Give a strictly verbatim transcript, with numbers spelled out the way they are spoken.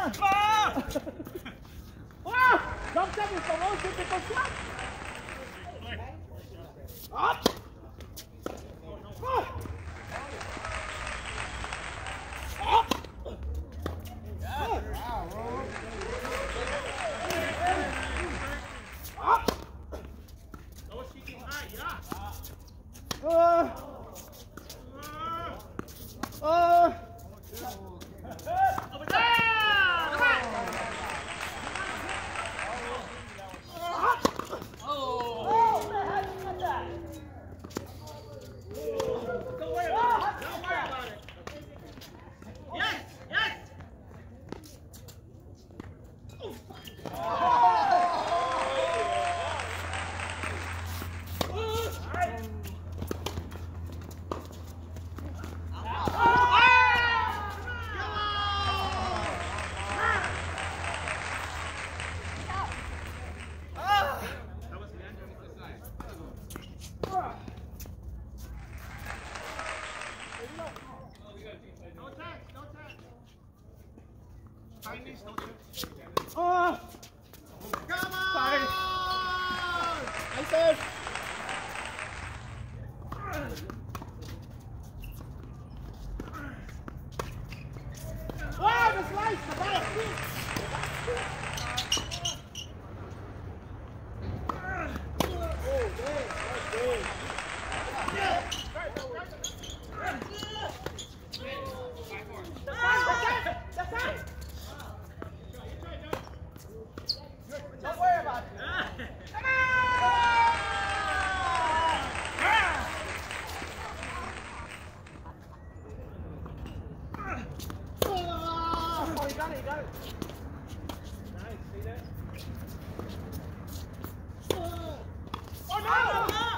Ah! Comme ça, mais comment je fais comme ça? Hop! Hop! Uh, uh, Oh! Come on! Sorry. I said. Oh, the slice! The ball! Oh, good. That's good. Don't worry about it. Come on! Oh, you got it, you got it. Nice, see that? Oh, no!